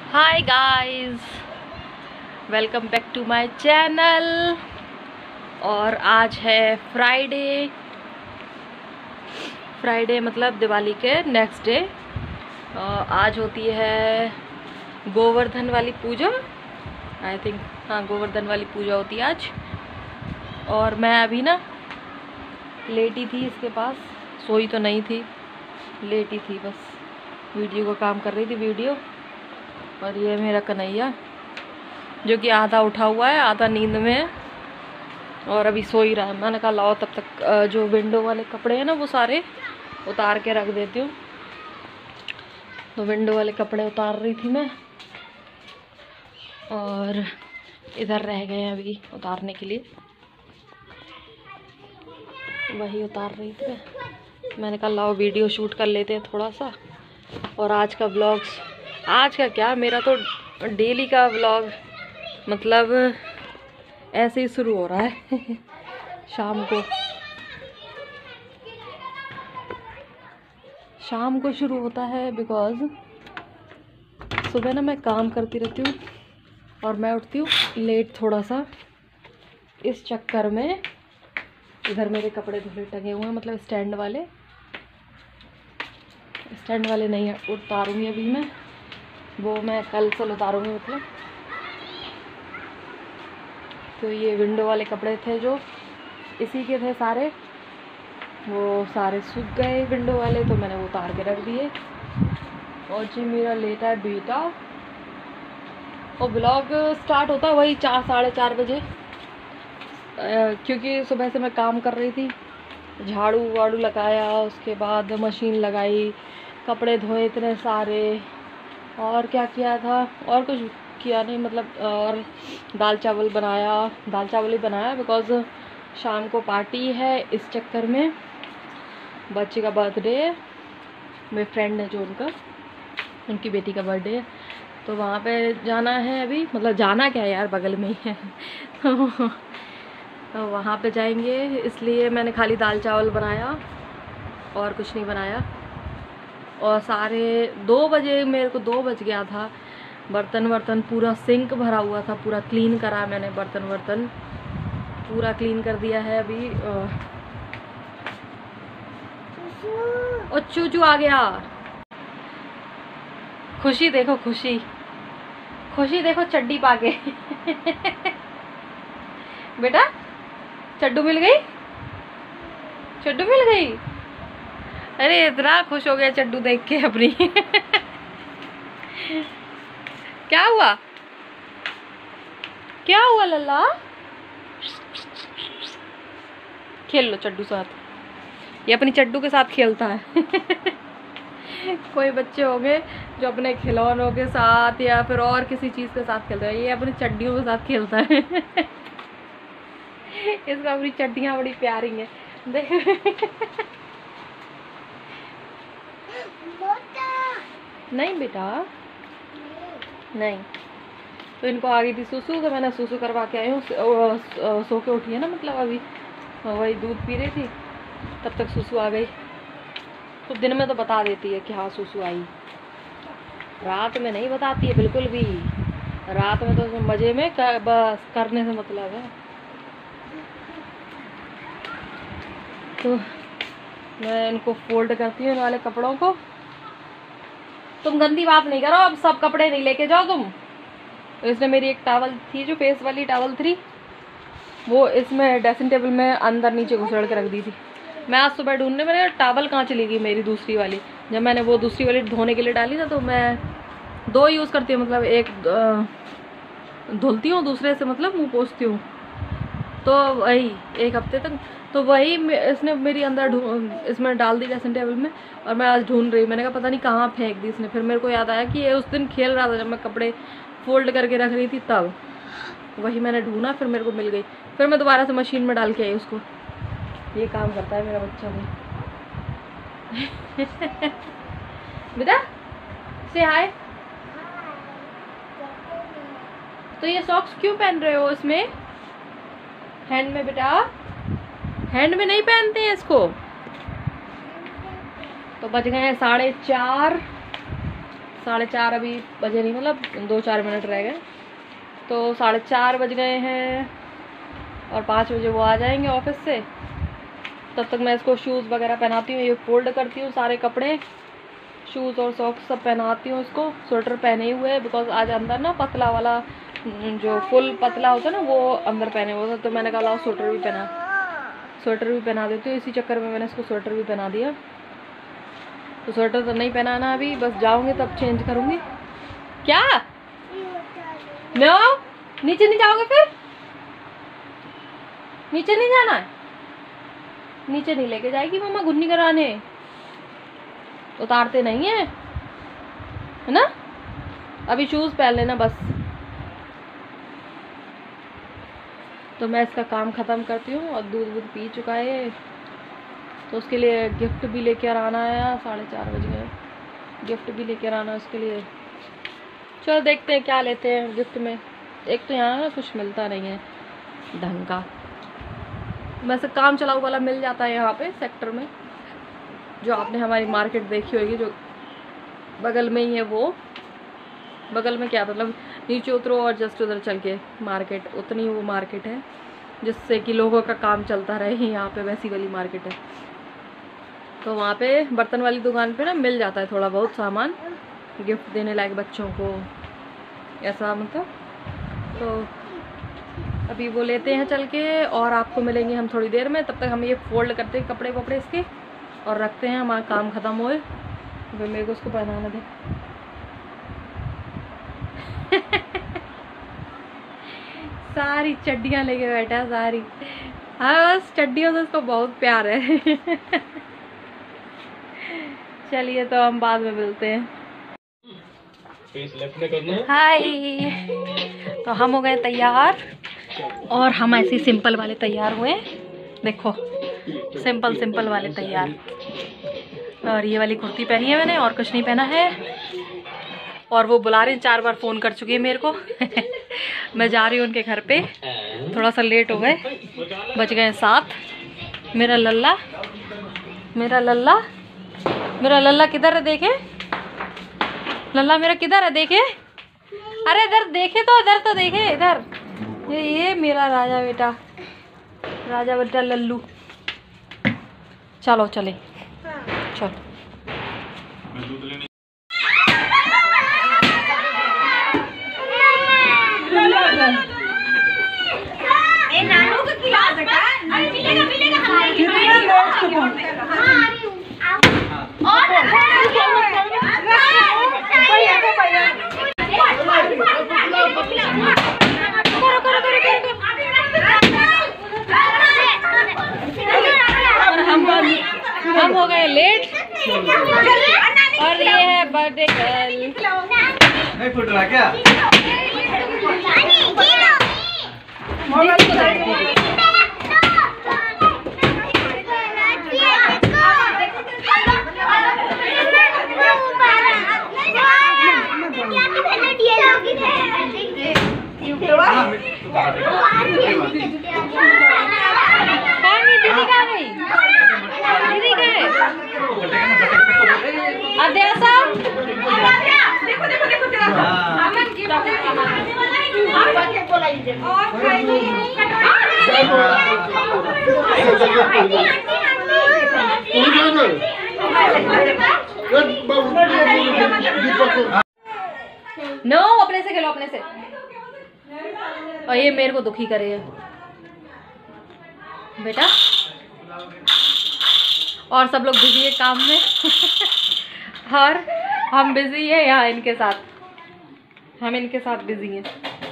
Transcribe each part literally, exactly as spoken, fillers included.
Hi guys, welcome back to my channel. और आज है फ्राइडे फ्राइडे मतलब दिवाली के नेक्स्ट डे। आज होती है गोवर्धन वाली पूजा, आई थिंक। हाँ, गोवर्धन वाली पूजा होती है आज। और मैं अभी ना लेटी थी इसके पास, सोई तो नहीं थी, लेटी थी, बस वीडियो का काम कर रही थी वीडियो। और ये मेरा कन्हैया जो कि आधा उठा हुआ है, आधा नींद में है और अभी सो ही रहा है। मैंने कहा लाओ तब तक जो विंडो वाले कपड़े हैं ना वो सारे उतार के रख देती हूँ। तो विंडो वाले कपड़े उतार रही थी मैं, और इधर रह गए हैं अभी उतारने के लिए, वही उतार रही थी मैं। मैंने कहा लाओ वीडियो शूट कर लेते हैं थोड़ा सा। और आज का व्लॉग्स, आज का क्या, मेरा तो डेली का व्लॉग मतलब ऐसे ही शुरू हो रहा है शाम को शाम को शुरू होता है, बिकॉज सुबह ना मैं काम करती रहती हूँ और मैं उठती हूँ लेट थोड़ा सा। इस चक्कर में इधर मेरे कपड़े धुले टंगे हुए हैं, मतलब स्टैंड वाले स्टैंड वाले नहीं उतारूँगी अभी मैं, वो मैं कल से उतारूँगी मतलब। तो ये विंडो वाले कपड़े थे जो इसी के थे सारे, वो सारे सूख गए विंडो वाले, तो मैंने वो उतार के रख दिए। और जी मेरा लेटा है बेटा, और ब्लॉग स्टार्ट होता है वही चार साढ़े चार बजे, क्योंकि सुबह से मैं काम कर रही थी, झाड़ू वाड़ू लगाया, उसके बाद मशीन लगाई, कपड़े धोए इतने सारे, और क्या किया था, और कुछ किया नहीं मतलब। और दाल चावल बनाया, दाल चावल ही बनाया बिकॉज़ शाम को पार्टी है। इस चक्कर में बच्चे का बर्थडे है, मेरे फ्रेंड है जो, उनका उनकी बेटी का बर्थडे है, तो वहाँ पे जाना है अभी। मतलब जाना क्या है यार, बगल में ही है तो वहाँ पे जाएंगे, इसलिए मैंने खाली दाल चावल बनाया और कुछ नहीं बनाया। और सारे दो बजे, मेरे को दो बज गया था। बर्तन वर्तन पूरा सिंक भरा हुआ था, पूरा क्लीन करा मैंने, बर्तन वर्तन पूरा क्लीन कर दिया है अभी। और चूचू आ गया। खुशी देखो, खुशी खुशी देखो चड्डी पाके बेटा चड्डू मिल गई, चड्डू मिल गई। अरे इतना खुश हो गया चड्डू देख के अपनी क्या हुआ, क्या हुआ लल्ला, खेल लो चड्डू साथ। ये अपनी चड्डू के साथ खेलता है कोई बच्चे होंगे जो अपने खिलौनों के साथ या फिर और किसी चीज के साथ खेलता है, ये अपनी चड्डियों के साथ खेलता है इसका अपनी चड्डियां बड़ी प्यारी हैं देख नहीं बेटा नहीं। तो इनको आ गई थी सुसु, तो मैंने सुसु करवा के आई हूँ। सो के उठी है ना, मतलब अभी वही दूध पी रही थी, तब तक सुसु आ गई। तो दिन में तो बता देती है कि हाँ सुसु आई, रात में नहीं बताती है बिल्कुल भी। रात में तो मजे में कर, बस करने से मतलब है। तो मैं इनको फोल्ड करती हूँ इन वाले कपड़ों को। तुम गंदी बात नहीं करो, अब सब कपड़े नहीं लेके जाओ तुम। तो इसने मेरी एक टॉवल थी जो फेस वाली टॉवल थी, वो इसमें ड्रेसिंग टेबल में अंदर नीचे घुसड़ के रख दी थी। मैं आज सुबह ढूंढने, मैंने टॉवल कहाँ चली गई मेरी दूसरी वाली। जब मैंने वो दूसरी वाली धोने के लिए डाली ना, तो मैं दो यूज़ करती हूँ, मतलब एक धुलती हूँ, दूसरे से मतलब मुँह पोंछती हूँ, तो वही एक हफ्ते तक। तो वही इसने मेरी अंदर इसमें डाल दी ड्रेसिंग टेबल में, और मैं आज ढूंढ रही, मैंने कहा पता नहीं कहाँ फेंक दी इसने। फिर मेरे को याद आया कि ये उस दिन खेल रहा था जब मैं कपड़े फोल्ड करके रख रही थी, तब वही मैंने ढूंढा, फिर मेरे को मिल गई। फिर मैं दोबारा से मशीन में डाल के आई उसको। ये काम करता है मेरा बच्चा भी बेटा से हाय। तो ये सॉक्स क्यों पहन रहे हो इसमें, हैंड में बेटा, हैंड में नहीं पहनते हैं इसको। तो बज गए हैं साढ़े चार साढ़े चार अभी बजे नहीं, मतलब दो चार मिनट रह गए, तो साढ़े चार बज गए हैं और पाँच बजे वो आ जाएंगे ऑफिस से। तब तक मैं इसको शूज़ वगैरह पहनाती हूँ, ये फोल्ड करती हूँ सारे कपड़े, शूज़ और सॉक्स सब पहनाती हूँ इसको। स्वेटर पहने हुए है बिकॉज आज अंदर ना पतला वाला जो फुल पतला होता है ना वो अंदर पहने हुए था, तो मैंने कहा लाओ स्वेटर भी पहना स्वेटर भी पहना देती हूँ। इसी चक्कर में मैंने इसको स्वेटर भी पहना दिया। तो स्वेटर तो नहीं पहनाना अभी, बस जाऊँगी तब चेंज करूँगी। क्या नो, नीचे नहीं जाओगे फिर? नीचे नहीं जाना है? नीचे नहीं लेके जाएगी मम्मा घुन्नी कराने, उतारते नहीं है, है ना? अभी शूज़ पहन लेना बस। तो मैं इसका काम ख़त्म करती हूँ और दूध वूध पी चुका है, तो उसके लिए गिफ्ट भी लेके आना है। साढ़े चार बज गए, गिफ्ट भी लेके आना है उसके लिए। चलो देखते हैं क्या लेते हैं गिफ्ट में। एक तो यहाँ ना कुछ मिलता नहीं है ढंग का, वैसे काम चलाऊ वाला मिल जाता है यहाँ पे सेक्टर में, जो आपने हमारी मार्केट देखी होगी जो बगल में ही है। वो बगल में क्या मतलब नीचे उतरो और जस्ट उधर चल के मार्केट, उतनी वो मार्केट है जिससे कि लोगों का काम चलता रहे। यहाँ पे वैसी वाली मार्केट है, तो वहाँ पे बर्तन वाली दुकान पे ना मिल जाता है थोड़ा बहुत सामान गिफ्ट देने लायक बच्चों को, ऐसा मतलब। तो अभी वो लेते हैं चल के और आपको मिलेंगे हम थोड़ी देर में। तब तक हम ये फोल्ड करते हैं कपड़े वपड़े इसके और रखते हैं, हमारा काम ख़त्म होए। फिर मेरे को उसको पहनाना दे। सारी चड्डियाँ लेके बैठा है सारी। हाँ बस चड्डियों से उसको बहुत प्यार है। चलिए तो हम बाद में मिलते हैं। हाय, तो हम हो गए तैयार और हम ऐसे सिंपल वाले तैयार हुए, देखो सिंपल सिंपल वाले तैयार। और ये वाली कुर्ती पहनी है मैंने और कुछ नहीं पहना है। और वो बुला रहे हैं, चार बार फ़ोन कर चुकी है मेरे को। मैं जा रही हूँ उनके घर पे, थोड़ा सा लेट हो गए, बज गए सात। मेरा लल्ला मेरा लल्ला मेरा लल्ला किधर है देखे? लल्ला मेरा किधर है देखे? अरे इधर देखे तो, इधर तो देखे, इधर। ये ये मेरा राजा बेटा, राजा बेटा लल्लू। चलो चले, चलो। हम हो गए लेट और ये है बर्थडे गर्ल। नहीं फुट रहा क्या? दीदी कहाँ गई? दीदी गए अध्यासा। देखो देखो देखो तेरा अमन गिफ्ट नो अपने से खेलो, अपने से। और ये मेरे को दुखी करे है बेटा। और सब लोग बिजी है काम में। और हम बिजी है यहाँ इनके साथ, हम इनके साथ बिजी हैं।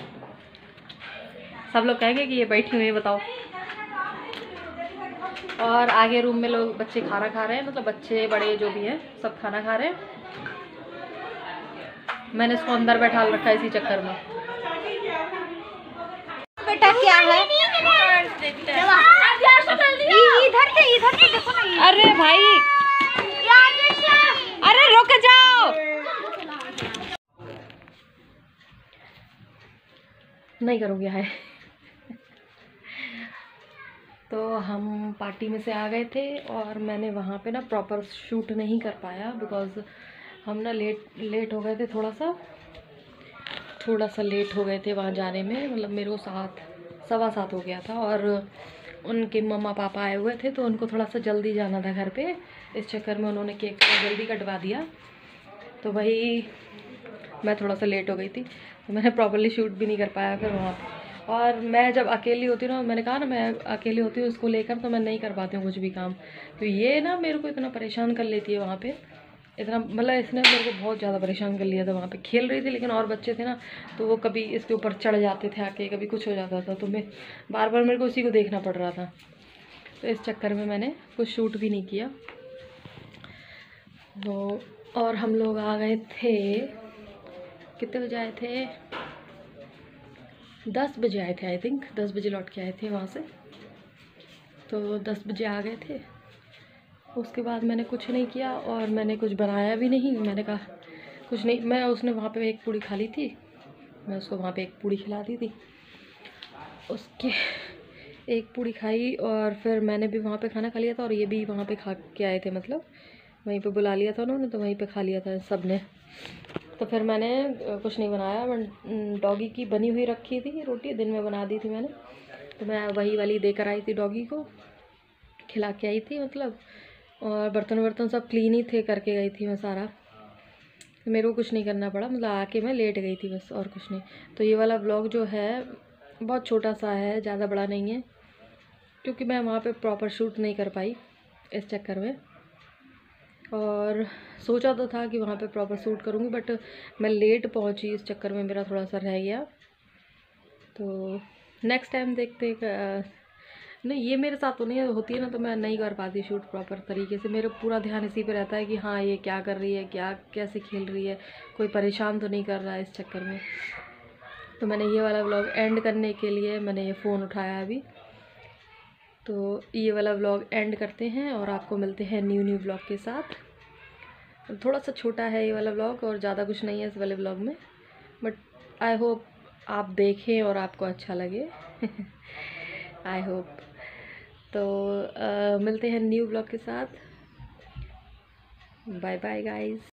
सब लोग कहेंगे कि ये बैठी हुई है बताओ। और आगे रूम में लोग बच्चे खाना खा रहे हैं, मतलब बच्चे बड़े जो भी हैं सब खाना खा रहे हैं। मैंने इसको अंदर बैठा रखा है इसी चक्कर में। बेटा क्या है? इधर से इधर से देखो ना। अरे भाई अरे रुक जाओ। नहीं करूँगी हाय। तो हम पार्टी में से आ गए थे और मैंने वहाँ पे ना प्रॉपर शूट नहीं कर पाया बिकॉज़ हम ना लेट लेट हो गए थे, थोड़ा सा थोड़ा सा लेट हो गए थे वहाँ जाने में, मतलब मेरे को सात सवा सात हो गया था और उनके मम्मा पापा आए हुए थे तो उनको थोड़ा सा जल्दी जाना था घर पे। इस चक्कर में उन्होंने केक थोड़ा जल्दी कटवा दिया, तो वही मैं थोड़ा सा लेट हो गई थी, तो मैंने प्रॉपर्ली शूट भी नहीं कर पाया फिर वहाँ पे। और मैं जब अकेली होती हूँ ना, मैंने कहा ना मैं अकेली होती हूँ उसको लेकर, तो मैं नहीं कर पाती हूँ कुछ भी काम। तो ये ना मेरे को इतना परेशान कर लेती है वहाँ पे, इतना मतलब इसने मेरे को बहुत ज़्यादा परेशान कर लिया था। वहाँ पे खेल रही थी लेकिन और बच्चे थे ना, तो वो कभी इसके ऊपर चढ़ जाते थे आके, कभी कुछ हो जाता था, तो मैं बार बार मेरे को उसी को देखना पड़ रहा था। तो इस चक्कर में मैंने कुछ शूट भी नहीं किया। तो और हम लोग आ गए थे, कितने बजे आए थे, दस बजे आए थे आई थिंक, दस बजे लौट के आए थे वहाँ से। तो दस बजे आ गए थे। उसके बाद मैंने कुछ नहीं किया और मैंने कुछ बनाया भी नहीं। मैंने कहा कुछ नहीं, मैं उसने वहाँ पे एक पूड़ी खा ली थी, मैं उसको वहाँ पे एक पूड़ी खिला दी थी, उसके एक पूड़ी खाई और फिर मैंने भी वहाँ पे खाना खा लिया था और ये भी वहाँ पे खा के आए थे, मतलब वहीं पे बुला लिया था उन्होंने, तो वहीं पे खा लिया था सब ने। तो फिर मैंने कुछ नहीं बनाया, मैं डॉगी की बनी हुई रखी थी रोटी, दिन में बना दी थी मैंने, तो मैं वही वाली देकर आई थी डॉगी को, खिला के आई थी मतलब। और बर्तन वर्तन सब क्लीन ही थे, करके गई थी मैं सारा, तो मेरे को कुछ नहीं करना पड़ा, मतलब आके मैं लेट गई थी बस, और कुछ नहीं। तो ये वाला व्लॉग जो है बहुत छोटा सा है, ज़्यादा बड़ा नहीं है, क्योंकि मैं वहाँ पे प्रॉपर शूट नहीं कर पाई इस चक्कर में। और सोचा तो था कि वहाँ पे प्रॉपर शूट करूँगी, बट मैं लेट पहुँची, इस चक्कर में मेरा थोड़ा सा रह गया। तो नेक्स्ट टाइम देखते नहीं, ये मेरे साथ तो नहीं होती है ना, तो मैं नहीं कर पाती शूट प्रॉपर तरीके से। मेरा पूरा ध्यान इसी पे रहता है कि हाँ ये क्या कर रही है, क्या कैसे खेल रही है, कोई परेशान तो नहीं कर रहा है इस चक्कर में। तो मैंने ये वाला व्लॉग एंड करने के लिए मैंने ये फ़ोन उठाया अभी। तो ये वाला व्लॉग एंड करते हैं और आपको मिलते हैं न्यू न्यू व्लॉग के साथ। थोड़ा सा छोटा है ये वाला व्लॉग और ज़्यादा कुछ नहीं है इस वाले व्लॉग में, बट आई होप आप देखें और आपको अच्छा लगे। I hope. तो uh, मिलते हैं न्यू व्लॉग के साथ। Bye bye guys.